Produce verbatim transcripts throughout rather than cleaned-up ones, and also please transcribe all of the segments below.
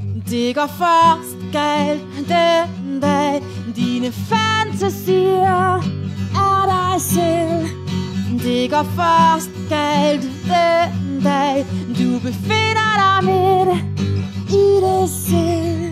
Det går først galt den dag dine fantasier er dig selv. Det går først galt den dag du befinder dig midt i det selv.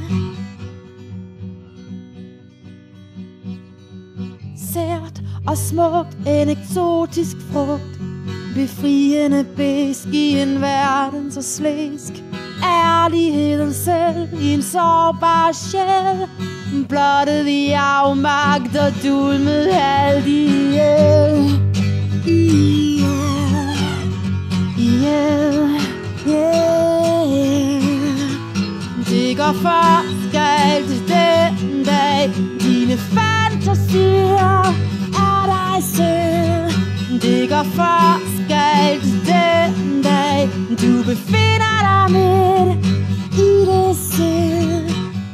Sært og smukt, en eksotisk frugt, befriende besk i en verden så slæsk. Ærligheden selv i en sårbar sjæl, blottet i afmagt og dulmet alt ihjel. Ihjel, ihjel, yeah. Det går først galt den dag dine fantasier er dig selv. Det går først galt den dag du befinder dig midt i det selv.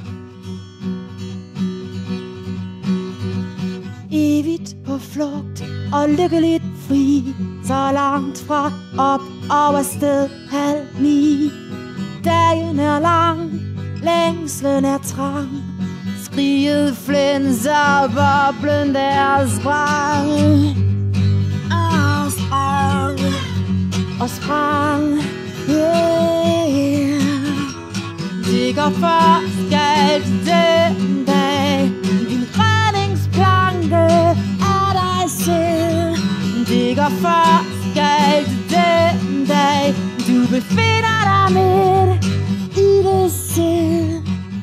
Evigt på flugt og lykkeligt fri, så langt fra op over sted halv ni. Dagen er lang, længslen er trang, skriget flænser, boblen der sprang og sprang og sprang, yeah. Det går først galt den dag din redningsplanke er dig selv. Det går først galt den dag du befinder dig midt i det selv.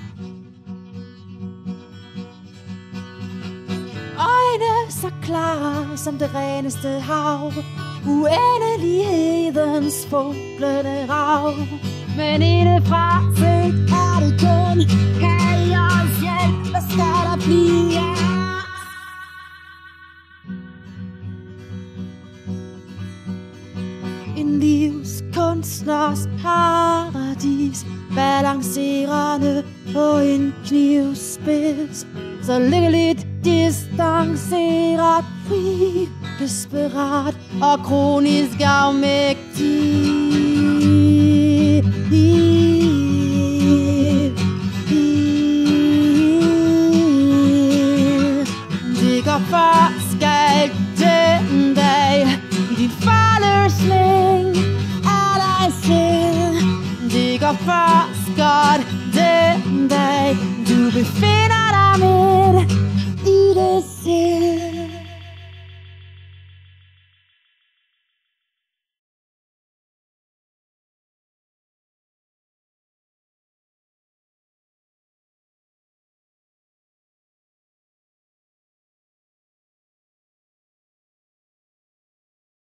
Øjne så klare som det reneste hav, uendelighedens funklende rav. Men indefra set er det kun kaos hjælp. Hvad skal der blive af os? En livskunstners paradis, balancerende på en knivspids, så lykkeligt distanceret, fri, desperat og kronisk afmægtig. Det går først galt den dag din forløsning er dig selv. Det går først godt den dag du befinder